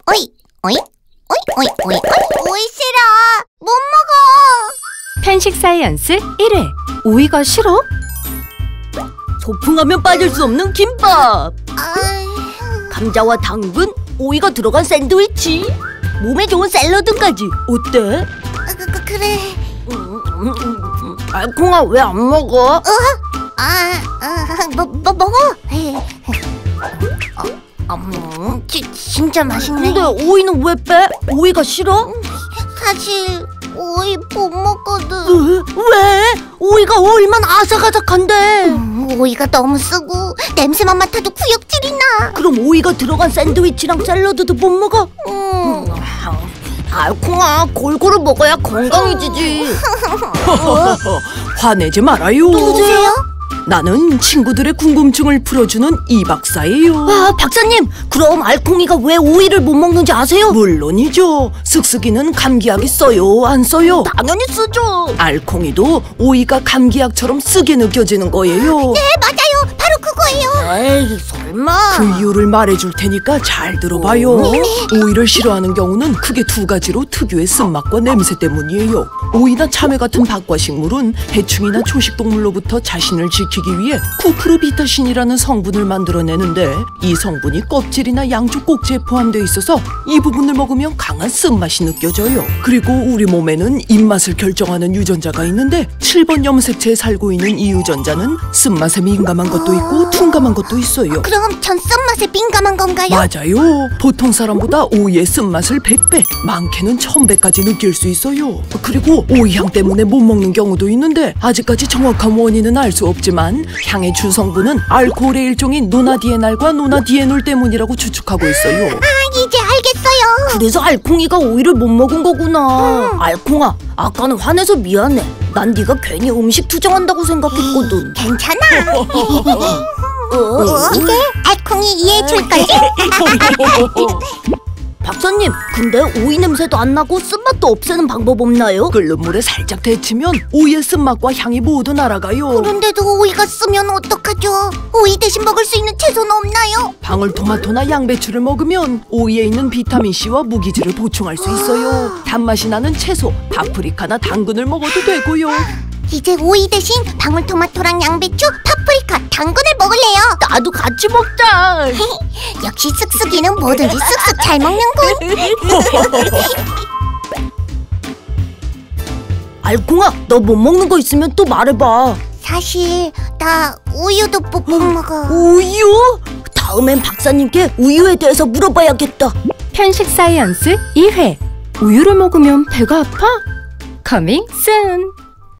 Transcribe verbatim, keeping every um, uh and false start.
오이, 오이, 오이, 오이, 오이, 오이, 오이 싫어. 못 먹어. 편식 사이언스 일 회. 오이가 싫어? 소풍하면 빠질 수 없는 김밥. 아휴... 감자와 당근, 오이가 들어간 샌드위치, 몸에 좋은 샐러드까지. 어때? 그, 그, 그래. 음, 음, 음. 알콩아, 왜 안 먹어? 어? 아, 아, 뭐, 뭐 먹어? 어, 음, 지, 진짜 맛있네. 근데 오이는 왜 빼? 오이가 싫어? 사실 오이 못 먹거든. 으, 왜? 오이가 얼마나 아삭아삭한데. 음, 오이가 너무 쓰고 냄새만 맡아도 구역질이 나. 그럼 오이가 들어간 샌드위치랑 샐러드도 못 먹어? 음. 알콩아, 골고루 먹어야 건강해지지. 화내지 말아요. 누구세요? 나는 친구들의 궁금증을 풀어주는 이 박사예요. 아, 박사님, 그럼 알콩이가 왜 오이를 못 먹는지 아세요? 물론이죠. 쓱쓱이는 감기약이 써요, 안 써요? 당연히 쓰죠. 알콩이도 오이가 감기약처럼 쓰게 느껴지는 거예요. 네, 맞아요. 바로 그거예요. 에이, 설마. 그 이유를 말해줄 테니까 잘 들어봐요. 오이를 싫어하는 경우는 크게 두 가지로 특유의 쓴맛과 냄새 때문이에요. 오이나 참외 같은 박과식물은 해충이나 초식동물로부터 자신을 지키기 위해 쿠프르비타신이라는 성분을 만들어내는데, 이 성분이 껍질이나 양쪽 꼭지에 포함되어 있어서 이 부분을 먹으면 강한 쓴맛이 느껴져요. 그리고 우리 몸에는 입맛을 결정하는 유전자가 있는데, 칠 번 염색체에 살고 있는 이 유전자는 쓴맛에 민감한 것도 있고 둔감한 것도 있어요. 그럼 전 쓴맛에 민감한 건가요? 맞아요. 보통 사람보다 오이의 쓴맛을 백 배, 많게는 천 배까지 느낄 수 있어요. 그리고 오이 향 때문에 못 먹는 경우도 있는데, 아직까지 정확한 원인은 알 수 없지만 향의 주성분은 알코올의 일종인 노나디에날과 노나디에놀 때문이라고 추측하고 있어요. 아, 이제 알겠어요. 그래서 알콩이가 오이를 못 먹은 거구나. 음. 알콩아, 아까는 화내서 미안해. 난 네가 괜히 음식 투정한다고 생각했거든. 괜찮아. 어, 이제 알콩이 이해해줄 거지? 박사님, 근데 오이 냄새도 안 나고 쓴맛도 없애는 방법 없나요? 끓는 물에 살짝 데치면 오이의 쓴맛과 향이 모두 날아가요. 그런데도 오이가 쓰면 어떡하죠? 오이 대신 먹을 수 있는 채소는 없나요? 방울토마토나 양배추를 먹으면 오이에 있는 비타민C와 무기질을 보충할 수 있어요. 단맛이 나는 채소, 파프리카나 당근을 먹어도 되고요. 이제 오이 대신 방울토마토랑 양배추, 파프리카, 당근을 먹을래요. 나도 같이 먹자. 역시 쓱쓱이는 뭐든지 쓱쓱 잘 먹는군. 알콩아, 너 못 먹는 거 있으면 또 말해봐. 사실 나 우유도 못, 못 먹어. 우유? 다음엔 박사님께 우유에 대해서 물어봐야겠다. 편식 사이언스 이 회. 우유를 먹으면 배가 아파? Coming soon.